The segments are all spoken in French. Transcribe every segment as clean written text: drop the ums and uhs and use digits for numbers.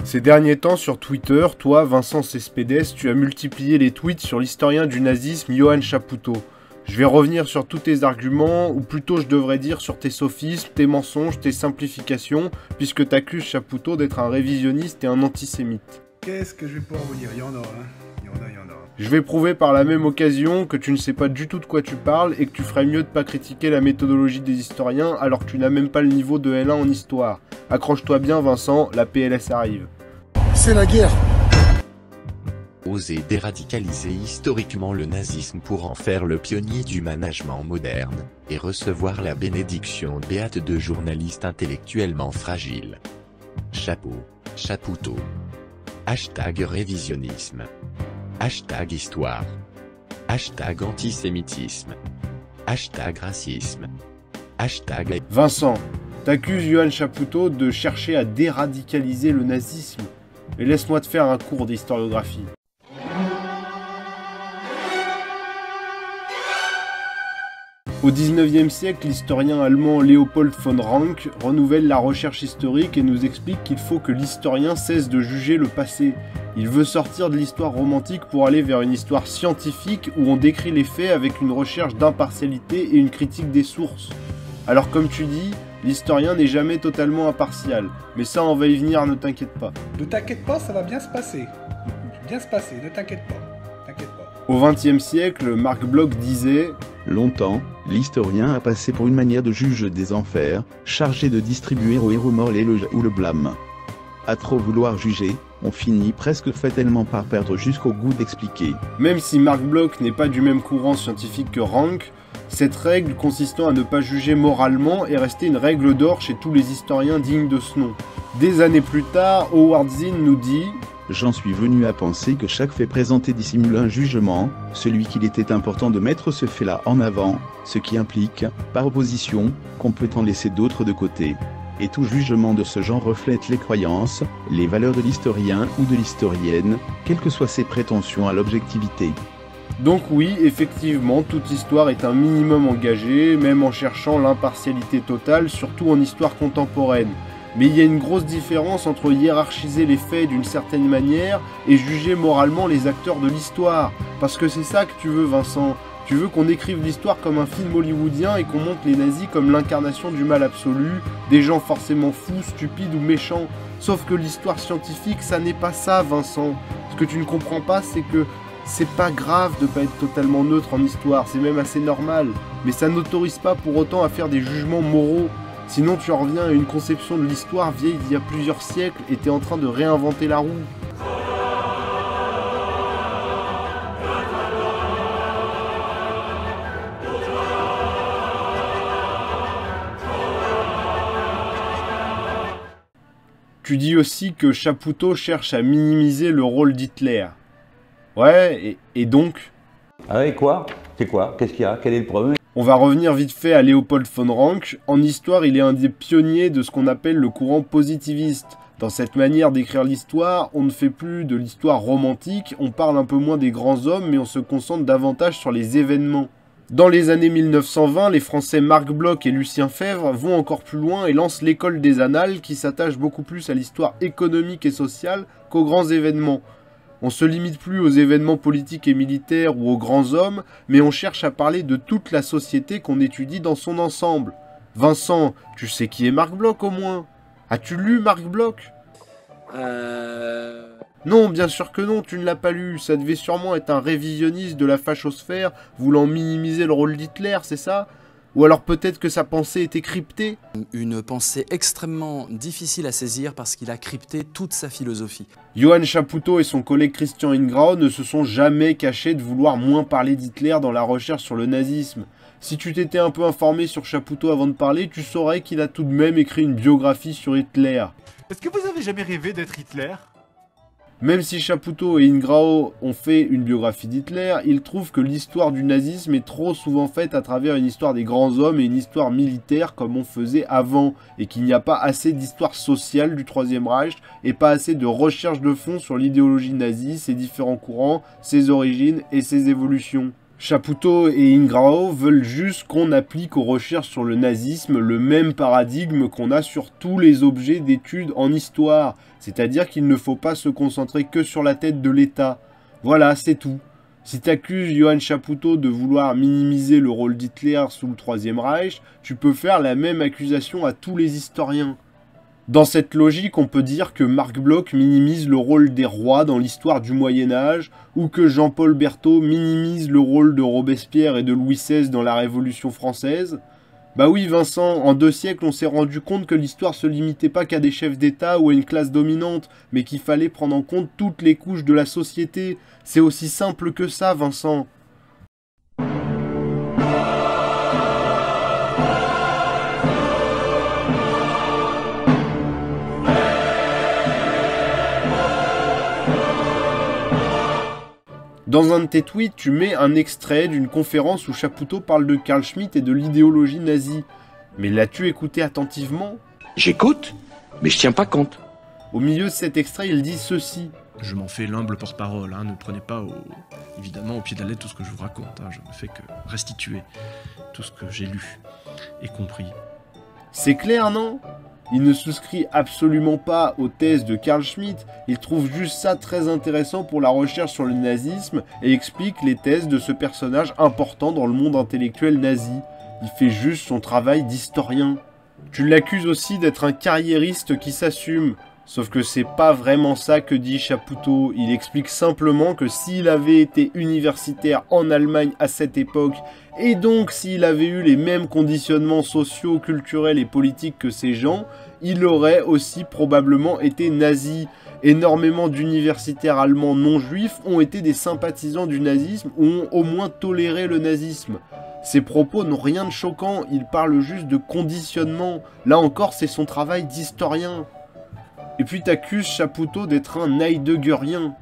Ces derniers temps sur Twitter, toi, Vincent Cespedes, tu as multiplié les tweets sur l'historien du nazisme Johann Chapoutot. Je vais revenir sur tous tes arguments, ou plutôt je devrais dire sur tes sophismes, tes mensonges, tes simplifications, puisque t'accuses Chapoutot d'être un révisionniste et un antisémite. Qu'est-ce que je vais pouvoir vous dire? Il y en a, hein. Il y en a. Je vais prouver par la même occasion que tu ne sais pas du tout de quoi tu parles et que tu ferais mieux de pas critiquer la méthodologie des historiens alors que tu n'as même pas le niveau de L1 en histoire. Accroche-toi bien Vincent, la PLS arrive. C'est la guerre. Oser déradicaliser historiquement le nazisme pour en faire le pionnier du management moderne, et recevoir la bénédiction béate de journalistes intellectuellement fragiles. Chapeau, Chapoutot. Hashtag révisionnisme. Hashtag histoire. Hashtag antisémitisme. Hashtag racisme. Hashtag... Vincent, t'accuses Johann Chapoutot de chercher à déradicaliser le nazisme. Et laisse-moi te faire un cours d'historiographie. Au XIXe siècle, l'historien allemand Leopold von Ranke renouvelle la recherche historique et nous explique qu'il faut que l'historien cesse de juger le passé. Il veut sortir de l'histoire romantique pour aller vers une histoire scientifique où on décrit les faits avec une recherche d'impartialité et une critique des sources. Alors comme tu dis, l'historien n'est jamais totalement impartial, mais ça on va y venir, ne t'inquiète pas. Ne t'inquiète pas, ça va bien se passer. Bien se passer, ne t'inquiète pas. T'inquiète pas. Au XXe siècle, Marc Bloch disait « Longtemps, l'historien a passé pour une manière de juge des enfers, chargé de distribuer au héros mort l'éloge ou le blâme. À trop vouloir juger, on finit presque fatalement par perdre jusqu'au goût d'expliquer. » Même si Marc Bloch n'est pas du même courant scientifique que Ranke, cette règle consistant à ne pas juger moralement est restée une règle d'or chez tous les historiens dignes de ce nom. Des années plus tard, Howard Zinn nous dit « J'en suis venu à penser que chaque fait présenté dissimule un jugement, celui qu'il était important de mettre ce fait-là en avant, ce qui implique, par opposition, qu'on peut en laisser d'autres de côté. Et tout jugement de ce genre reflète les croyances, les valeurs de l'historien ou de l'historienne, quelles que soient ses prétentions à l'objectivité. » Donc oui, effectivement, toute histoire est un minimum engagée, même en cherchant l'impartialité totale, surtout en histoire contemporaine. Mais il y a une grosse différence entre hiérarchiser les faits d'une certaine manière et juger moralement les acteurs de l'histoire. Parce que c'est ça que tu veux, Vincent. Tu veux qu'on écrive l'histoire comme un film hollywoodien et qu'on montre les nazis comme l'incarnation du mal absolu, des gens forcément fous, stupides ou méchants. Sauf que l'histoire scientifique, ça n'est pas ça, Vincent. Ce que tu ne comprends pas, c'est que c'est pas grave de pas être totalement neutre en histoire, c'est même assez normal. Mais ça n'autorise pas pour autant à faire des jugements moraux. Sinon tu en reviens à une conception de l'histoire vieille d'il y a plusieurs siècles et t'es en train de réinventer la roue. Tu dis aussi que Chapoutot cherche à minimiser le rôle d'Hitler. Ouais, et donc? Ah ouais, quoi? C'est quoi? Qu'est-ce qu'il y a? Quel est le problème? On va revenir vite fait à Leopold von Ranke. En histoire, il est un des pionniers de ce qu'on appelle le courant positiviste. Dans cette manière d'écrire l'histoire, on ne fait plus de l'histoire romantique, on parle un peu moins des grands hommes, mais on se concentre davantage sur les événements. Dans les années 1920, les Français Marc Bloch et Lucien Febvre vont encore plus loin et lancent l'école des annales qui s'attache beaucoup plus à l'histoire économique et sociale qu'aux grands événements. On se limite plus aux événements politiques et militaires ou aux grands hommes, mais on cherche à parler de toute la société qu'on étudie dans son ensemble. Vincent, tu sais qui est Marc Bloch au moins? As-tu lu Marc Bloch? Non, bien sûr que non, tu ne l'as pas lu. Ça devait sûrement être un révisionniste de la fachosphère, voulant minimiser le rôle d'Hitler, c'est ça? Ou alors peut-être que sa pensée était cryptée? Une pensée extrêmement difficile à saisir parce qu'il a crypté toute sa philosophie. Johann Chapoutot et son collègue Christian Ingrao ne se sont jamais cachés de vouloir moins parler d'Hitler dans la recherche sur le nazisme. Si tu t'étais un peu informé sur Chapoutot avant de parler, tu saurais qu'il a tout de même écrit une biographie sur Hitler. Est-ce que vous avez jamais rêvé d'être Hitler ? Même si Chapoutot et Ingrao ont fait une biographie d'Hitler, ils trouvent que l'histoire du nazisme est trop souvent faite à travers une histoire des grands hommes et une histoire militaire comme on faisait avant, et qu'il n'y a pas assez d'histoire sociale du Troisième Reich et pas assez de recherche de fond sur l'idéologie nazie, ses différents courants, ses origines et ses évolutions. Chapoutot et Ingrao veulent juste qu'on applique aux recherches sur le nazisme le même paradigme qu'on a sur tous les objets d'études en histoire, C'est-à-dire qu'il ne faut pas se concentrer que sur la tête de l'État. Voilà, c'est tout. Si t'accuses Johann Chapoutot de vouloir minimiser le rôle d'Hitler sous le Troisième Reich, tu peux faire la même accusation à tous les historiens. Dans cette logique, on peut dire que Marc Bloch minimise le rôle des rois dans l'histoire du Moyen-Âge, ou que Jean-Paul Berthaud minimise le rôle de Robespierre et de Louis XVI dans la Révolution française. Bah oui Vincent, en 2 siècles on s'est rendu compte que l'histoire se limitait pas qu'à des chefs d'État ou à une classe dominante, mais qu'il fallait prendre en compte toutes les couches de la société. C'est aussi simple que ça Vincent. Dans un de tes tweets, tu mets un extrait d'une conférence où Chapoutot parle de Carl Schmitt et de l'idéologie nazie. Mais l'as-tu écouté attentivement? J'écoute, mais je tiens pas compte. Au milieu de cet extrait, il dit ceci. Je m'en fais l'humble porte-parole, ne prenez pas évidemment au pied de la lettre tout ce que je vous raconte, je ne fais que restituer tout ce que j'ai lu et compris. C'est clair, non? Il ne souscrit absolument pas aux thèses de Carl Schmitt, il trouve juste ça très intéressant pour la recherche sur le nazisme et explique les thèses de ce personnage important dans le monde intellectuel nazi. Il fait juste son travail d'historien. Tu l'accuses aussi d'être un carriériste qui s'assume. Sauf que c'est pas vraiment ça que dit Chapoutot, il explique simplement que s'il avait été universitaire en Allemagne à cette époque, et donc s'il avait eu les mêmes conditionnements sociaux, culturels et politiques que ces gens, il aurait aussi probablement été nazi. Énormément d'universitaires allemands non juifs ont été des sympathisants du nazisme ou ont au moins toléré le nazisme. Ces propos n'ont rien de choquant, il parle juste de conditionnement. Là encore, c'est son travail d'historien. Et puis t'accuses Chapoutot d'être un heideggerien.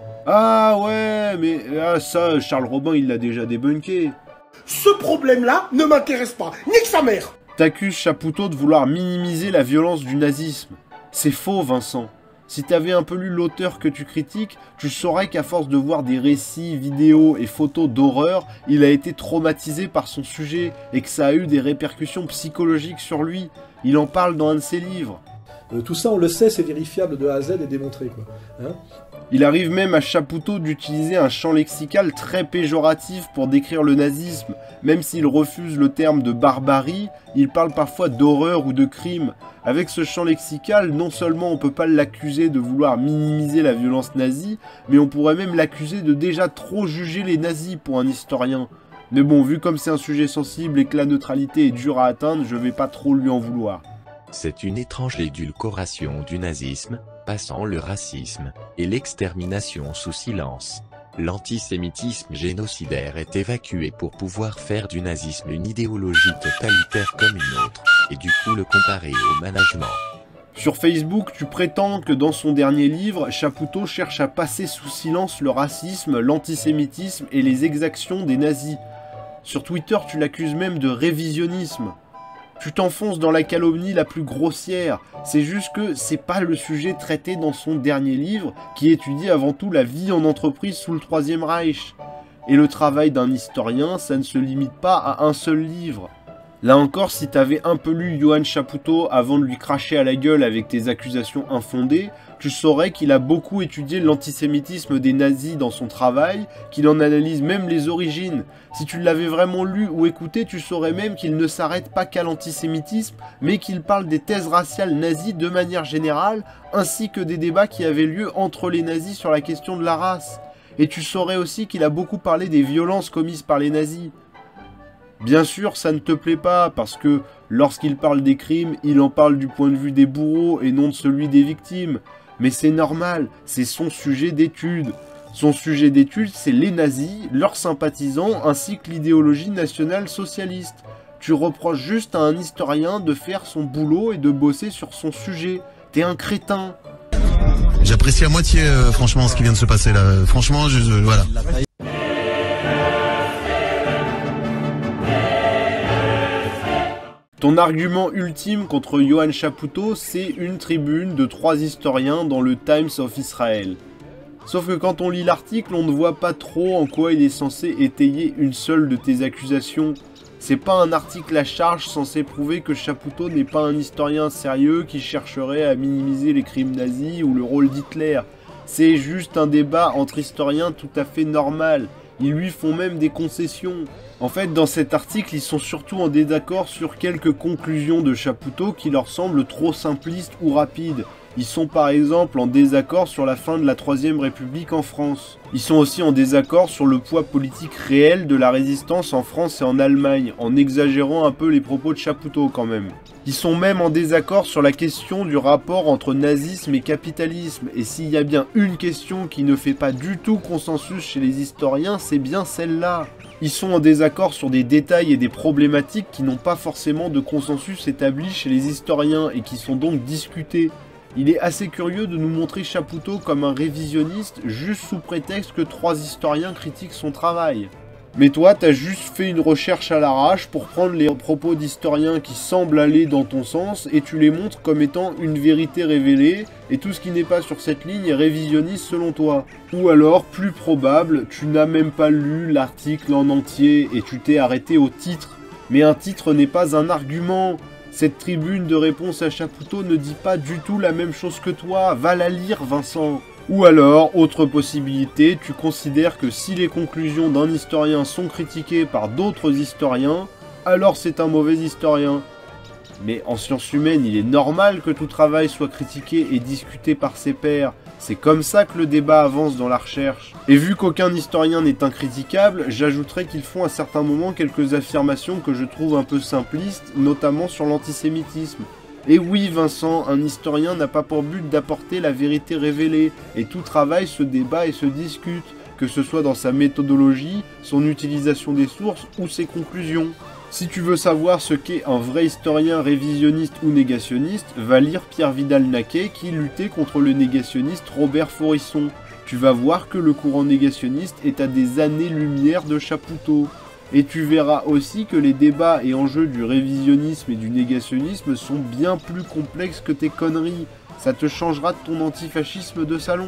Ah ouais, mais ça, Charles Robin, il l'a déjà débunké. Ce problème-là ne m'intéresse pas, nique sa mère. T'accuses Chapoutot de vouloir minimiser la violence du nazisme. C'est faux, Vincent. Si t'avais un peu lu l'auteur que tu critiques, tu saurais qu'à force de voir des récits, vidéos et photos d'horreur, il a été traumatisé par son sujet et que ça a eu des répercussions psychologiques sur lui. Il en parle dans un de ses livres. Tout ça, on le sait, c'est vérifiable de A à Z et démontré, quoi. Il arrive même à Chapoutot d'utiliser un champ lexical très péjoratif pour décrire le nazisme. Même s'il refuse le terme de barbarie, il parle parfois d'horreur ou de crime. Avec ce champ lexical, non seulement on peut pas l'accuser de vouloir minimiser la violence nazie, mais on pourrait même l'accuser de déjà trop juger les nazis pour un historien. Mais bon, vu comme c'est un sujet sensible et que la neutralité est dure à atteindre, je vais pas trop lui en vouloir. C'est une étrange édulcoration du nazisme, passant le racisme et l'extermination sous silence. L'antisémitisme génocidaire est évacué pour pouvoir faire du nazisme une idéologie totalitaire comme une autre, et du coup le comparer au management. Sur Facebook, tu prétends que dans son dernier livre, Chapoutot cherche à passer sous silence le racisme, l'antisémitisme et les exactions des nazis. Sur Twitter, tu l'accuses même de révisionnisme. Tu t'enfonces dans la calomnie la plus grossière, c'est juste que c'est pas le sujet traité dans son dernier livre, qui étudie avant tout la vie en entreprise sous le Troisième Reich. Et le travail d'un historien, ça ne se limite pas à un seul livre. Là encore, si t'avais un peu lu Johann Chapoutot avant de lui cracher à la gueule avec tes accusations infondées, tu saurais qu'il a beaucoup étudié l'antisémitisme des nazis dans son travail, qu'il en analyse même les origines. Si tu l'avais vraiment lu ou écouté, tu saurais même qu'il ne s'arrête pas qu'à l'antisémitisme, mais qu'il parle des thèses raciales nazies de manière générale, ainsi que des débats qui avaient lieu entre les nazis sur la question de la race. Et tu saurais aussi qu'il a beaucoup parlé des violences commises par les nazis. Bien sûr, ça ne te plaît pas, parce que lorsqu'il parle des crimes, il en parle du point de vue des bourreaux et non de celui des victimes. Mais c'est normal, c'est son sujet d'étude. Son sujet d'étude, c'est les nazis, leurs sympathisants, ainsi que l'idéologie nationale socialiste. Tu reproches juste à un historien de faire son boulot et de bosser sur son sujet. T'es un crétin. J'apprécie à moitié, franchement, ce qui vient de se passer là. Franchement, voilà. Ton argument ultime contre Johann Chapoutot, c'est une tribune de 3 historiens dans le Times of Israel. Sauf que quand on lit l'article, on ne voit pas trop en quoi il est censé étayer une seule de tes accusations. C'est pas un article à charge censé prouver que Chapoutot n'est pas un historien sérieux qui chercherait à minimiser les crimes nazis ou le rôle d'Hitler. C'est juste un débat entre historiens tout à fait normal. Ils lui font même des concessions. En fait, dans cet article, ils sont surtout en désaccord sur quelques conclusions de Chapoutot qui leur semblent trop simplistes ou rapides. Ils sont par exemple en désaccord sur la fin de la Troisième République en France. Ils sont aussi en désaccord sur le poids politique réel de la résistance en France et en Allemagne, en exagérant un peu les propos de Chapoutot quand même. Ils sont même en désaccord sur la question du rapport entre nazisme et capitalisme, et s'il y a bien une question qui ne fait pas du tout consensus chez les historiens, c'est bien celle-là. Ils sont en désaccord sur des détails et des problématiques qui n'ont pas forcément de consensus établi chez les historiens et qui sont donc discutés. Il est assez curieux de nous montrer Chapoutot comme un révisionniste juste sous prétexte que 3 historiens critiquent son travail. Mais toi, t'as juste fait une recherche à l'arrache pour prendre les propos d'historiens qui semblent aller dans ton sens et tu les montres comme étant une vérité révélée et tout ce qui n'est pas sur cette ligne est révisionniste selon toi. Ou alors, plus probable, tu n'as même pas lu l'article en entier et tu t'es arrêté au titre. Mais un titre n'est pas un argument. Cette tribune de réponse à Chapoutot ne dit pas du tout la même chose que toi, va la lire Vincent. Ou alors, autre possibilité, tu considères que si les conclusions d'un historien sont critiquées par d'autres historiens, alors c'est un mauvais historien. Mais en sciences humaines, il est normal que tout travail soit critiqué et discuté par ses pairs. C'est comme ça que le débat avance dans la recherche. Et vu qu'aucun historien n'est incritiquable, j'ajouterais qu'ils font à certains moments quelques affirmations que je trouve un peu simplistes, notamment sur l'antisémitisme. Et oui Vincent, un historien n'a pas pour but d'apporter la vérité révélée, et tout travail se débat et se discute, que ce soit dans sa méthodologie, son utilisation des sources ou ses conclusions. Si tu veux savoir ce qu'est un vrai historien révisionniste ou négationniste, va lire Pierre Vidal-Naquet qui luttait contre le négationniste Robert Faurisson. Tu vas voir que le courant négationniste est à des années-lumière de Chapoutot. Et tu verras aussi que les débats et enjeux du révisionnisme et du négationnisme sont bien plus complexes que tes conneries. Ça te changera de ton antifascisme de salon.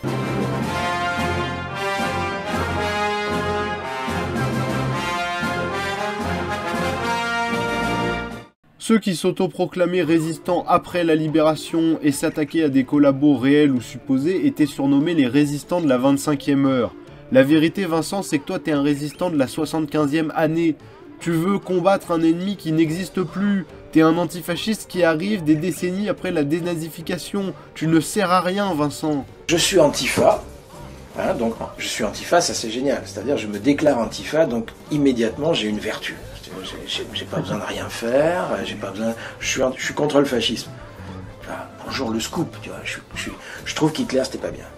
Ceux qui s'autoproclamaient résistants après la libération et s'attaquaient à des collabos réels ou supposés étaient surnommés les résistants de la 25e heure. La vérité Vincent, c'est que toi t'es un résistant de la 75e année. Tu veux combattre un ennemi qui n'existe plus. T'es un antifasciste qui arrive des décennies après la dénazification. Tu ne sers à rien Vincent. Je suis antifa. Hein, donc je suis antifa, ça c'est génial. C'est-à-dire je me déclare antifa, donc immédiatement j'ai une vertu. J'ai pas besoin de rien faire, j'ai pas besoin. Je suis contre le fascisme. Voilà, bonjour le scoop, tu vois. Je trouve qu'Hitler c'était pas bien.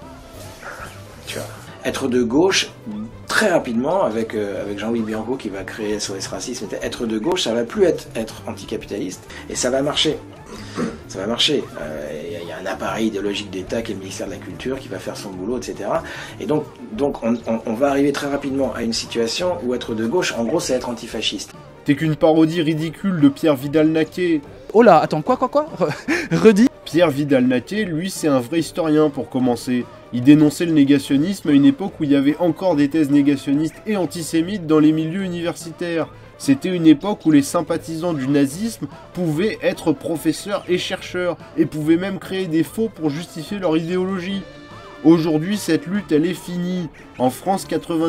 Tu vois. Être de gauche, très rapidement, avec Jean-Louis Bianco qui va créer SOS Racisme, être de gauche, ça va plus être anticapitaliste, et ça va marcher. Ça va marcher. Il y a un appareil idéologique d'État qui est le ministère de la Culture qui va faire son boulot, etc. Et donc on va arriver très rapidement à une situation où être de gauche, en gros, c'est être antifasciste. T'es qu'une parodie ridicule de Pierre Vidal-Naquet. Oh là, attends, quoi Redis. Pierre Vidal-Naquet, lui, c'est un vrai historien pour commencer. Il dénonçait le négationnisme à une époque où il y avait encore des thèses négationnistes et antisémites dans les milieux universitaires. C'était une époque où les sympathisants du nazisme pouvaient être professeurs et chercheurs, et pouvaient même créer des faux pour justifier leur idéologie. Aujourd'hui, cette lutte, elle est finie. En France,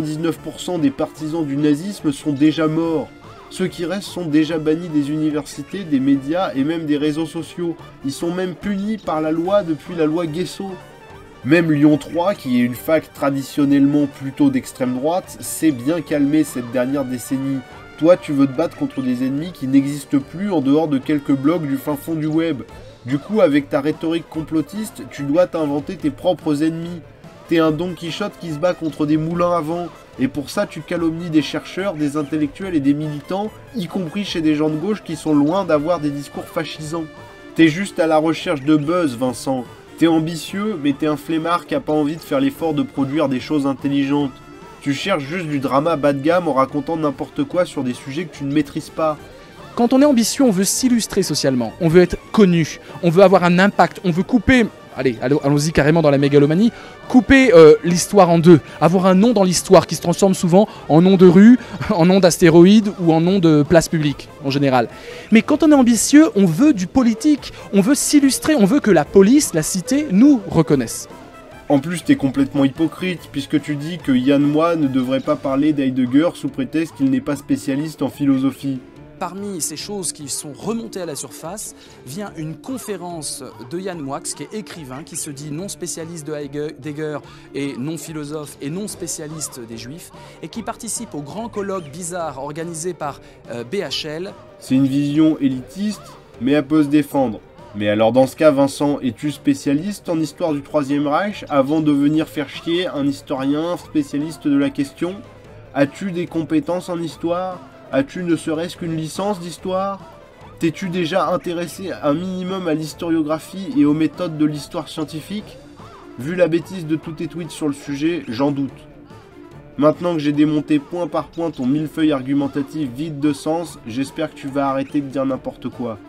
99% des partisans du nazisme sont déjà morts. Ceux qui restent sont déjà bannis des universités, des médias et même des réseaux sociaux. Ils sont même punis par la loi depuis la loi Guesso. Même Lyon 3, qui est une fac traditionnellement plutôt d'extrême droite, s'est bien calmé cette dernière décennie. Toi, tu veux te battre contre des ennemis qui n'existent plus en dehors de quelques blogs du fin fond du web. Du coup, avec ta rhétorique complotiste, tu dois t'inventer tes propres ennemis. T'es un Don Quichotte qui se bat contre des moulins à vent. Et pour ça, tu calomnies des chercheurs, des intellectuels et des militants, y compris chez des gens de gauche qui sont loin d'avoir des discours fascisants. T'es juste à la recherche de buzz, Vincent. T'es ambitieux, mais t'es un flemmard qui a pas envie de faire l'effort de produire des choses intelligentes. Tu cherches juste du drama bas de gamme en racontant n'importe quoi sur des sujets que tu ne maîtrises pas. Quand on est ambitieux, on veut s'illustrer socialement, on veut être connu, on veut avoir un impact, on veut couper allons-y carrément dans la mégalomanie, couper l'histoire en deux, avoir un nom dans l'histoire qui se transforme souvent en nom de rue, en nom d'astéroïde ou en nom de place publique en général. Mais quand on est ambitieux, on veut du politique, on veut s'illustrer, on veut que la police, la cité, nous reconnaisse. En plus, t'es complètement hypocrite, puisque tu dis que Yann Moix ne devrait pas parler d'Heidegger sous prétexte qu'il n'est pas spécialiste en philosophie. Parmi ces choses qui sont remontées à la surface, vient une conférence de Yann Moix, qui est écrivain, qui se dit non spécialiste de Heidegger et non philosophe et non spécialiste des Juifs, et qui participe au grand colloque bizarre organisé par BHL. C'est une vision élitiste, mais elle peut se défendre. Mais alors dans ce cas, Vincent, es-tu spécialiste en histoire du Troisième Reich avant de venir faire chier un historien spécialiste de la question? As-tu des compétences en histoire? As-tu ne serait-ce qu'une licence d'histoire? T'es-tu déjà intéressé un minimum à l'historiographie et aux méthodes de l'histoire scientifique? Vu la bêtise de tous tes tweets sur le sujet, j'en doute. Maintenant que j'ai démonté point par point ton millefeuille argumentatif vide de sens, j'espère que tu vas arrêter de dire n'importe quoi.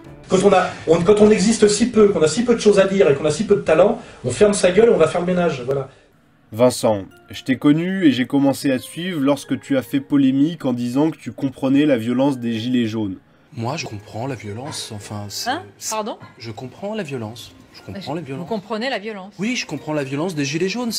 Quand on existe si peu, qu'on a si peu de choses à dire et qu'on a si peu de talent, on ferme sa gueule et on va faire le ménage, voilà. Vincent, je t'ai connu et j'ai commencé à te suivre lorsque tu as fait polémique en disant que tu comprenais la violence des gilets jaunes. Moi, je comprends la violence, enfin... Hein? Pardon? Je comprends la violence. Je comprends la violence. Vous comprenez la violence? Oui, je comprends la violence des gilets jaunes.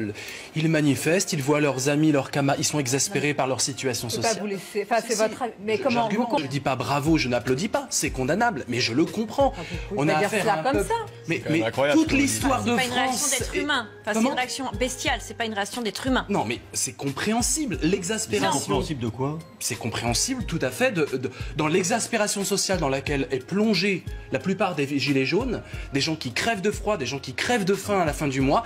Ils manifestent, ils voient leurs amis, leurs camarades, ils sont exaspérés par leur situation sociale. Pas vous laisser... Enfin, c'est votre... Mais comment je dis pas bravo, je n'applaudis pas, c'est condamnable, mais je le comprends. On a affaire à un peuple... Mais toute l'histoire de France... C'est pas une réaction d'être humain. Enfin, c'est une réaction bestiale, c'est pas une réaction d'être humain. Non, mais c'est compréhensible. L'exaspération... C'est compréhensible de quoi? C'est compréhensible, tout à fait, dans l'exaspération sociale dans laquelle est plongée la plupart des gilets jaunes, des gens qui crèvent de froid, des gens qui crèvent de faim à la fin du mois.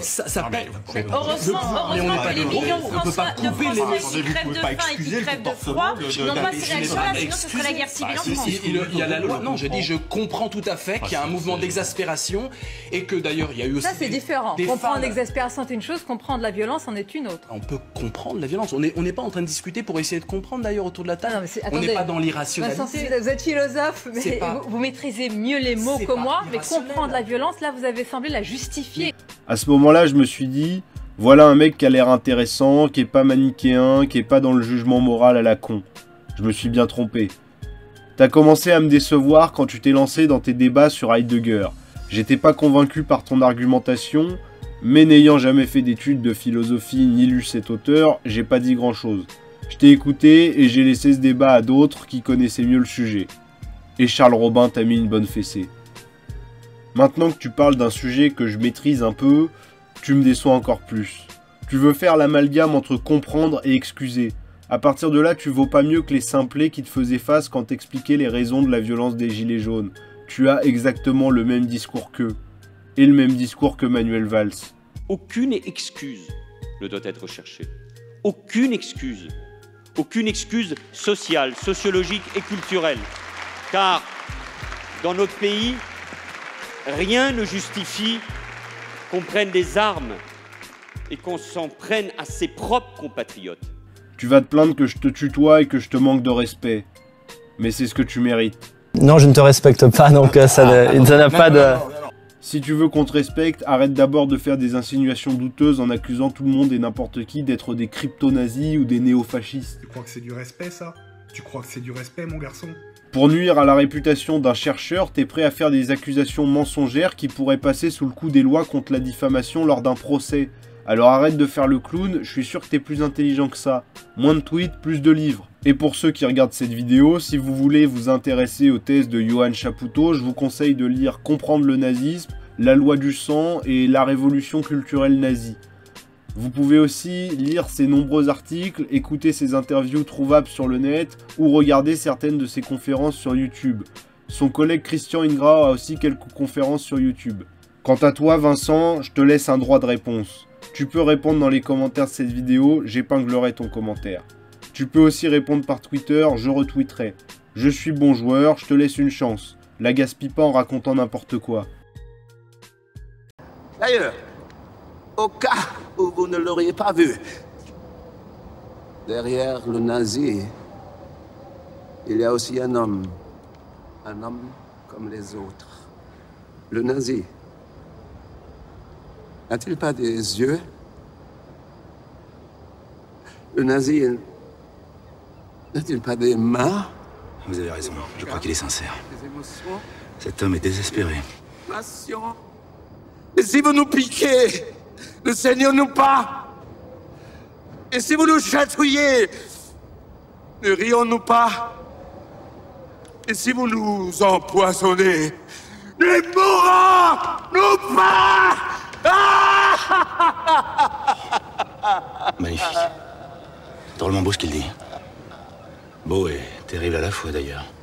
Heureusement que les millions de Français qui crèvent de faim et qui crèvent de froid n'ont pas ces réactions-là, sinon ce serait la guerre civile en France. Il y a la loi. Non, je dis, je comprends tout à fait qu'il y a un mouvement d'exaspération et que d'ailleurs il y a eu aussi. Ça, c'est différent. Comprendre l'exaspération, c'est une chose, comprendre la violence en est une autre. On peut comprendre la violence. On n'est pas en train de discuter pour essayer de comprendre d'ailleurs autour de la table. On n'est pas dans l'irrationalité. Vous êtes philosophe, mais vous maîtrisez mieux les mots que moi, mais comprendre la violence, là, vous avez semblé la justifier. À ce moment-là, je me suis dit, voilà un mec qui a l'air intéressant, qui est pas manichéen, qui est pas dans le jugement moral à la con. Je me suis bien trompé. T'as commencé à me décevoir quand tu t'es lancé dans tes débats sur Heidegger. J'étais pas convaincu par ton argumentation, mais n'ayant jamais fait d'études de philosophie ni lu cet auteur, j'ai pas dit grand-chose. Je t'ai écouté et j'ai laissé ce débat à d'autres qui connaissaient mieux le sujet. Et Charles Robin t'a mis une bonne fessée. Maintenant que tu parles d'un sujet que je maîtrise un peu, tu me déçois encore plus. Tu veux faire l'amalgame entre comprendre et excuser. À partir de là, tu vaux pas mieux que les simplets qui te faisaient face quand t'expliquais les raisons de la violence des gilets jaunes. Tu as exactement le même discours qu'eux. Et le même discours que Manuel Valls. Aucune excuse ne doit être cherchée. Aucune excuse. Aucune excuse sociale, sociologique et culturelle. Car dans notre pays, rien ne justifie qu'on prenne des armes et qu'on s'en prenne à ses propres compatriotes. Tu vas te plaindre que je te tutoie et que je te manque de respect. Mais c'est ce que tu mérites. Non, je ne te respecte pas, donc ça n'a pas de... Si tu veux qu'on te respecte, arrête d'abord de faire des insinuations douteuses en accusant tout le monde et n'importe qui d'être des crypto-nazis ou des néo-fascistes. Tu crois que c'est du respect, ça? Tu crois que c'est du respect, mon garçon? Pour nuire à la réputation d'un chercheur, t'es prêt à faire des accusations mensongères qui pourraient passer sous le coup des lois contre la diffamation lors d'un procès. Alors arrête de faire le clown, je suis sûr que t'es plus intelligent que ça. Moins de tweets, plus de livres. Et pour ceux qui regardent cette vidéo, si vous voulez vous intéresser aux thèses de Johann Chapoutot, je vous conseille de lire Comprendre le nazisme, La loi du sang et La révolution culturelle nazie. Vous pouvez aussi lire ses nombreux articles, écouter ses interviews trouvables sur le net ou regarder certaines de ses conférences sur YouTube. Son collègue Christian Ingrao a aussi quelques conférences sur YouTube. Quant à toi Vincent, je te laisse un droit de réponse. Tu peux répondre dans les commentaires de cette vidéo, j'épinglerai ton commentaire. Tu peux aussi répondre par Twitter, je retweeterai. Je suis bon joueur, je te laisse une chance. La gaspille pas en racontant n'importe quoi. D'ailleurs, au cas où vous ne l'auriez pas vu, derrière le nazi, il y a aussi un homme comme les autres. Le nazi N'a-t-il pas des yeux? Le nazi n'a-t-il pas des mains? Vous avez raison, je crois qu'il est sincère. Des émotions? Cet homme est désespéré. Passion. Et si vous nous piquez, ne saignons-nous pas? Et si vous nous chatouillez, ne rions-nous pas? Et si vous nous empoisonnez, ne mourrons-nous pas? Magnifique. Drôlement beau ce qu'il dit. Beau et terrible à la fois d'ailleurs.